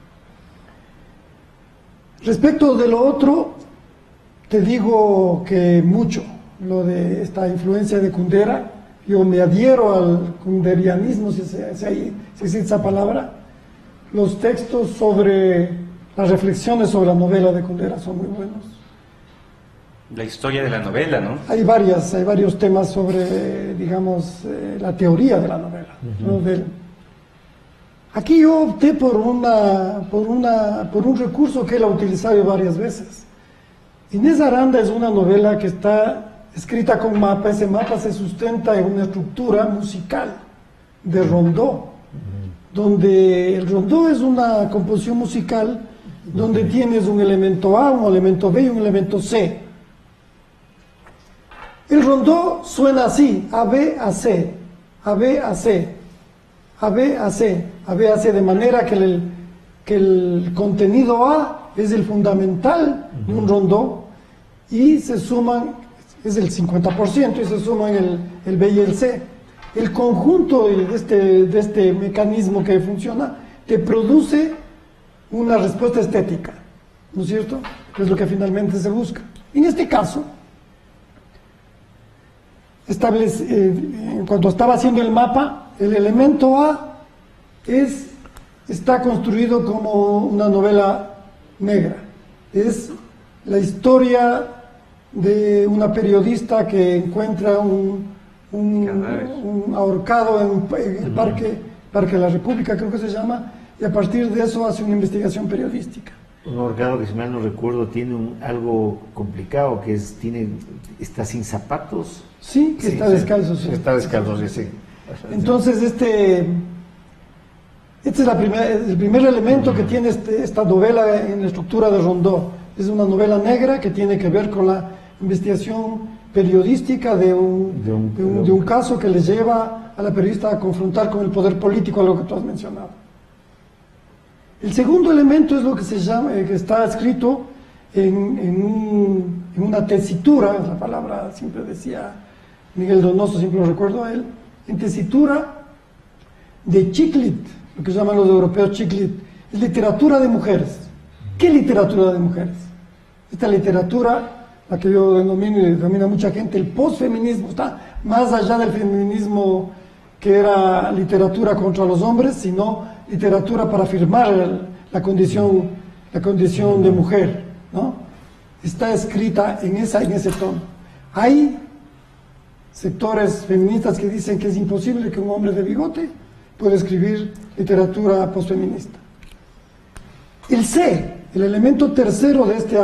Respecto de lo otro, te digo que mucho, lo de esta influencia de Kundera, yo me adhiero al kunderianismo, si existe esa palabra. Los textos sobre las reflexiones sobre la novela de Kundera son muy buenos. La historia de la novela, ¿no? Hay varios temas sobre, digamos, la teoría de la novela. ¿No? Aquí yo opté por un recurso que él ha utilizado varias veces. Inés Aranda es una novela que está escrita con mapa. Ese mapa se sustenta en una estructura musical de rondó, donde el rondó es una composición musical donde tienes un elemento A, un elemento B y un elemento C. El rondó suena así: A, B, A, C, A, B, A, C, A, B, A, C, A, B, A, C, de manera que el contenido A es el fundamental de un rondó, y se suman, es el 50%, y se suman el B y el C. El conjunto de este mecanismo que funciona te produce una respuesta estética, ¿no es cierto? Que es lo que finalmente se busca. En este caso, cuando estaba haciendo el mapa, el elemento A está construido como una novela negra. Es la historia de una periodista que encuentra un ahorcado en el Parque de la República, creo que se llama, y a partir de eso hace una investigación periodística. Un ahorcado que, si mal no recuerdo, tiene algo complicado, que está sin zapatos. Sí, que está descalzo. Sí. Está descalzo, sí. Entonces, este es el primer elemento que tiene esta novela en la estructura de rondó. Es una novela negra que tiene que ver con la investigación periodística de un caso que le lleva a la periodista a confrontar con el poder político, algo que tú has mencionado. El segundo elemento es lo que se llama, que está escrito en una tesitura, la palabra siempre decía Miguel Donoso, siempre lo recuerdo a él, en tesitura de chiclit, lo que llaman los europeos chiclit, es literatura de mujeres. ¿Qué literatura de mujeres? Esta literatura, la que yo denomino y denomina mucha gente, el posfeminismo, está más allá del feminismo que era literatura contra los hombres, sino literatura para afirmar la condición de mujer, ¿no? está escrita en ese tono. Hay sectores feministas que dicen que es imposible que un hombre de bigote pueda escribir literatura postfeminista. El C, el elemento tercero de este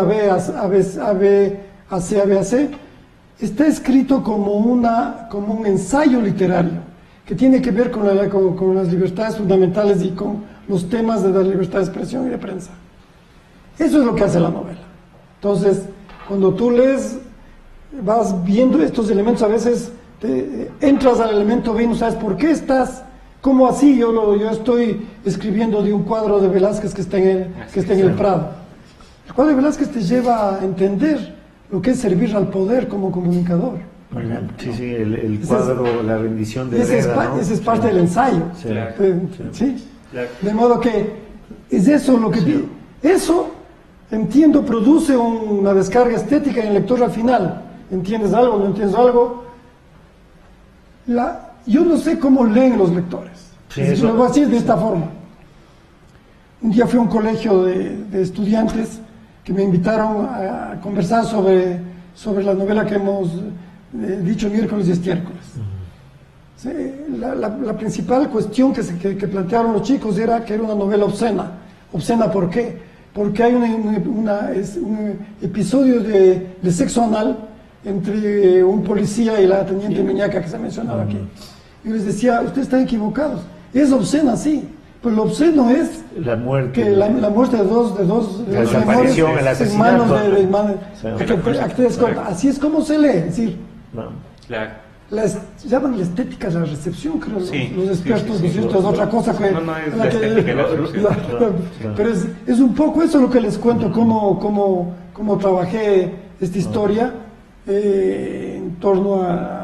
ABAC, está escrito como un ensayo literario que tiene que ver con las libertades fundamentales y con los temas de la libertad de expresión y de prensa. Eso es lo que hace la novela. Entonces, cuando tú lees, vas viendo estos elementos, a veces entras al elemento B y no sabes por qué estás, ¿cómo así? Yo estoy escribiendo de un cuadro de Velázquez que está en el Prado. El cuadro de Velázquez te lleva a entender lo que es servir al poder como comunicador. Por ejemplo, sí, sí, el cuadro, la rendición de Herrera, ¿no? Ese es parte del ensayo. Sí, ¿sí? De modo que es eso lo que... Sí. Eso, entiendo, produce una descarga estética en el lector al final. ¿Entiendes algo? ¿No entiendes algo? Yo no sé cómo leen los lectores. Sí, lo voy a decir de esta forma. Un día fui a un colegio de estudiantes que me invitaron a conversar sobre la novela que hemos dicho miércoles y estiércoles. Sí, la principal cuestión que plantearon los chicos era que era una novela obscena. ¿Obscena por qué? Porque hay un episodio de sexo anal entre un policía y la teniente Miñaca que se ha mencionado aquí. Yo les decía, ustedes están equivocados. Es obscena, sí. Pero lo obsceno es la muerte, que la muerte de dos menores en manos de actores. Así es como se lee. Es decir, llaman la estética de la recepción, creo, los expertos, es otra cosa que... Pero es un poco eso lo que les cuento, cómo trabajé esta historia en torno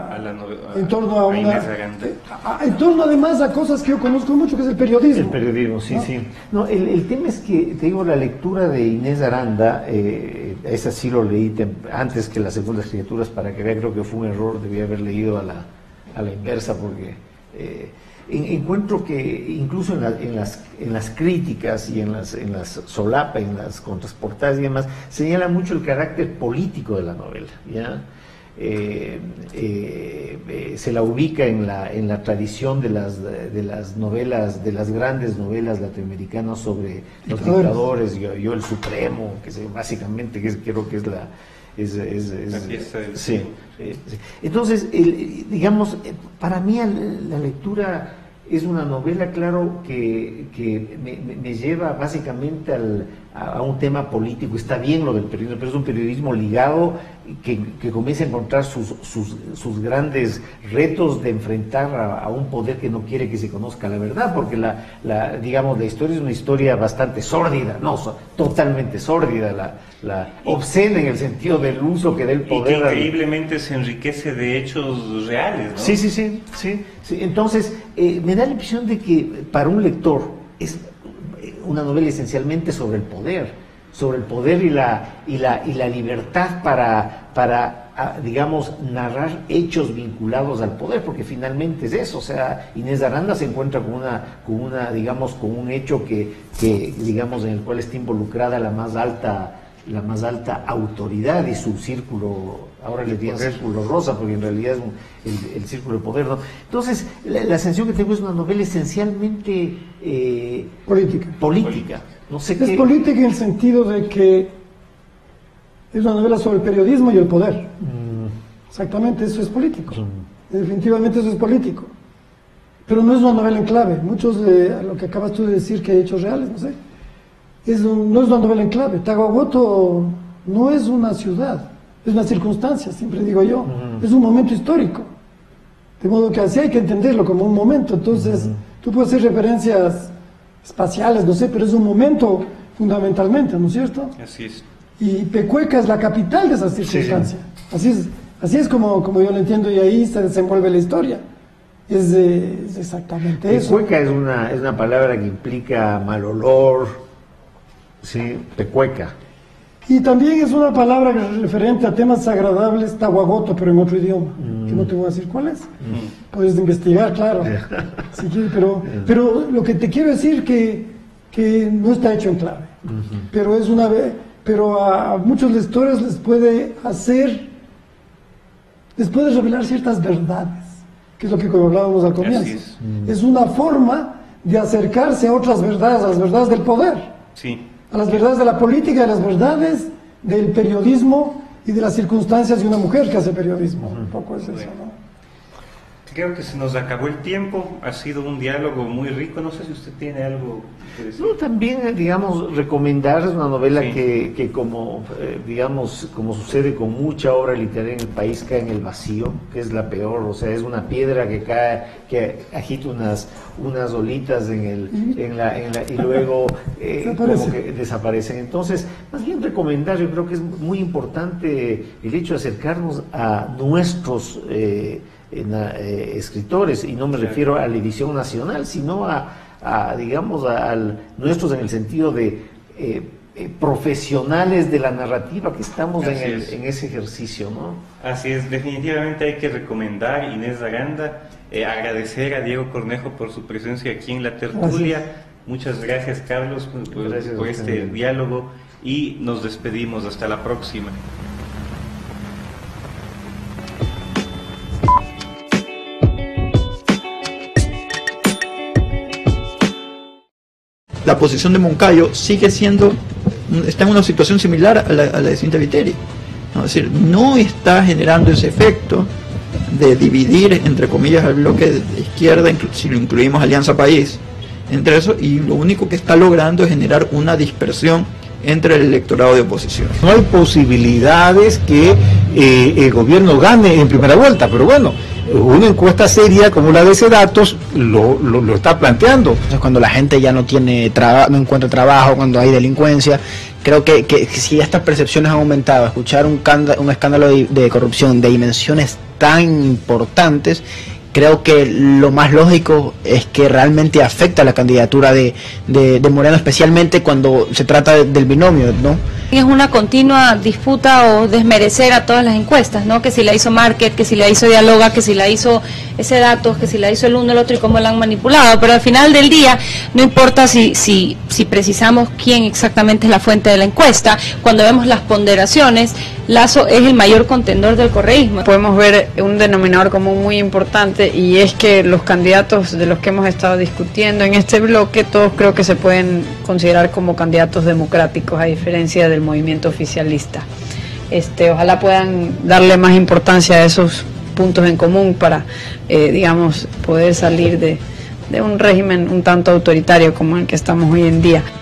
además a cosas que yo conozco mucho, que es el periodismo. El periodismo, sí, ¿no? Sí. No, el tema es que, te digo, la lectura de Inés Aranda, esa sí lo leí antes que las segundas criaturas, para que vea, creo que fue un error, debía haber leído a la inversa, porque encuentro que incluso en las críticas y en las solapas, en las contraportadas y demás, señala mucho el carácter político de la novela, ¿ya? Se la ubica en la tradición de las novelas, de las grandes novelas latinoamericanas sobre los dictadores, yo el Supremo, que básicamente creo que es la fiesta del sí. Entonces, digamos, para mí la lectura es una novela, claro, que me lleva básicamente a un tema político. Está bien lo del periodismo, pero es un periodismo ligado que comienza a encontrar sus grandes retos de enfrentar a un poder que no quiere que se conozca la verdad, porque digamos, la historia es una historia bastante sórdida, totalmente sórdida, obscena en el sentido del uso que da el poder. Y que increíblemente se enriquece de hechos reales, ¿no? Sí. Entonces, me da la impresión de que para un lector es una novela esencialmente sobre el poder y la libertad para digamos, narrar hechos vinculados al poder, porque finalmente es eso. O sea, Inés Aranda se encuentra con un hecho que digamos, en el cual está involucrada la más alta autoridad y su círculo, ahora le digo círculo rosa, porque en realidad es el círculo de poder, ¿no? Entonces, la sensación que tengo es una novela esencialmente política. No sé es política en el sentido de que es una novela sobre el periodismo y el poder. Exactamente, eso es político. Definitivamente eso es político. Pero no es una novela en clave. Muchos de lo que acabas tú de decir, que hay hechos reales, no sé. No es una novela en clave. Tahuahuoto no es una ciudad, es una circunstancia, siempre digo yo. Es un momento histórico. De modo que así hay que entenderlo como un momento. Entonces, tú puedes hacer referencias espaciales, no sé, pero es un momento fundamentalmente, ¿no es cierto? Así es. Y Pecueca es la capital de esa circunstancia. Sí. Así es como yo lo entiendo, y ahí se desenvuelve la historia. Es exactamente eso. Pecueca es una palabra que implica mal olor, sí, pecueca. Y también es una palabra referente a temas agradables, tahuagoto, pero en otro idioma, que no te voy a decir cuál es. Puedes investigar, claro, si quieres, pero lo que te quiero decir que no está hecho en clave, pero es pero a muchos lectores les puede revelar ciertas verdades, que es lo que hablábamos al comienzo. Es una forma de acercarse a otras verdades, a las verdades del poder, a las verdades de la política, a las verdades del periodismo y de las circunstancias de una mujer que hace periodismo. Un poco es eso, ¿no? Creo que se nos acabó el tiempo, ha sido un diálogo muy rico, no sé si usted tiene algo que decir. No, también, digamos, recomendar una novela que como, digamos, como sucede con mucha obra literaria en el país, cae en el vacío, que es la peor, o sea, es una piedra que cae, que agita unas olitas y luego como que desaparecen. Entonces, más bien recomendar, yo creo que es muy importante el hecho de acercarnos a nuestros escritores, y no me refiero a la edición nacional, sino digamos, nuestros en el sentido de profesionales de la narrativa que estamos en ese ejercicio, ¿no? Así es, definitivamente hay que recomendar Inés Aranda, agradecer a Diego Cornejo por su presencia aquí en la tertulia. Muchas gracias, Carlos, por este diálogo, y nos despedimos hasta la próxima. La posición de Moncayo está en una situación similar a la de Cintia Viteri, ¿no? Es decir, no está generando ese efecto de dividir, entre comillas, al bloque de izquierda, si lo incluimos Alianza País, entre eso, y lo único que está logrando es generar una dispersión entre el electorado de oposición. No hay posibilidades que el gobierno gane en primera vuelta, pero bueno, una encuesta seria como la de ese datos lo está planteando. Entonces, cuando la gente ya no tiene no encuentra trabajo, cuando hay delincuencia, creo que si estas percepciones han aumentado, escuchar un escándalo de corrupción de dimensiones tan importantes, creo que lo más lógico es que realmente afecta la candidatura de Moreno, especialmente cuando se trata del binomio, ¿no? Es una continua disputa o desmerecer a todas las encuestas, ¿no? Que si la hizo Market, que si la hizo Dialoga, que si la hizo ese datos, que si la hizo el uno, el otro y cómo la han manipulado. Pero al final del día, no importa si precisamos quién exactamente es la fuente de la encuesta, cuando vemos las ponderaciones, Lasso es el mayor contendor del correísmo. Podemos ver un denominador común muy importante, y es que los candidatos de los que hemos estado discutiendo en este bloque, todos creo que se pueden considerar como candidatos democráticos, a diferencia del movimiento oficialista. Ojalá puedan darle más importancia a esos puntos en común para, digamos, poder salir de un régimen un tanto autoritario como el que estamos hoy en día.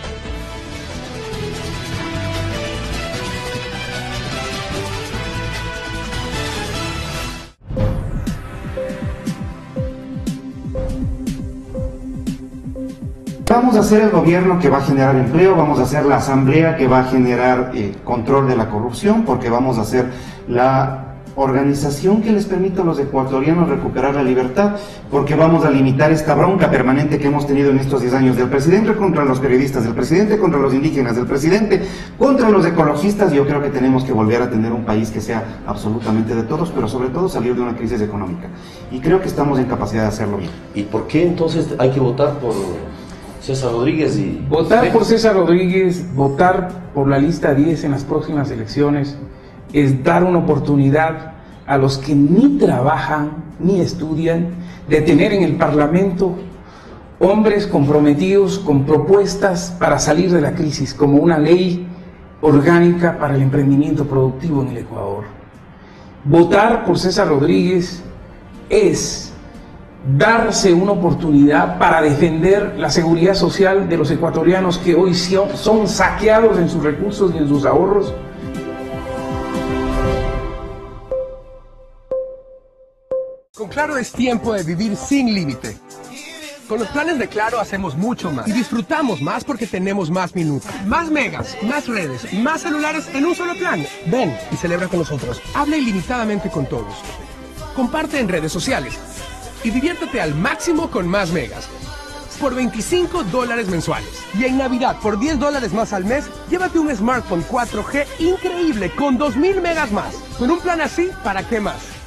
Vamos a hacer el gobierno que va a generar empleo, vamos a hacer la asamblea que va a generar control de la corrupción, porque vamos a hacer la organización que les permita a los ecuatorianos recuperar la libertad, porque vamos a limitar esta bronca permanente que hemos tenido en estos 10 años del presidente contra los periodistas, del presidente contra los indígenas, del presidente contra los ecologistas. Yo creo que tenemos que volver a tener un país que sea absolutamente de todos, pero sobre todo salir de una crisis económica, y creo que estamos en capacidad de hacerlo bien. ¿Y por qué entonces hay que votar por César Rodríguez? Votar por César Rodríguez, votar por la lista 10 en las próximas elecciones, es dar una oportunidad a los que ni trabajan ni estudian de tener en el Parlamento hombres comprometidos con propuestas para salir de la crisis, como una ley orgánica para el emprendimiento productivo en el Ecuador. Votar por César Rodríguez es darse una oportunidad para defender la seguridad social de los ecuatorianos que hoy son saqueados en sus recursos y en sus ahorros. Con Claro es tiempo de vivir sin límite. Con los planes de Claro hacemos mucho más y disfrutamos más porque tenemos más minutos, más megas, más redes, más celulares en un solo plan. Ven y celebra con nosotros. Habla ilimitadamente con todos. Comparte en redes sociales y diviértete al máximo con más megas. Por $25 mensuales. Y en Navidad, por $10 más al mes, llévate un smartphone 4G increíble con 2000 megas más. Con un plan así, ¿para qué más?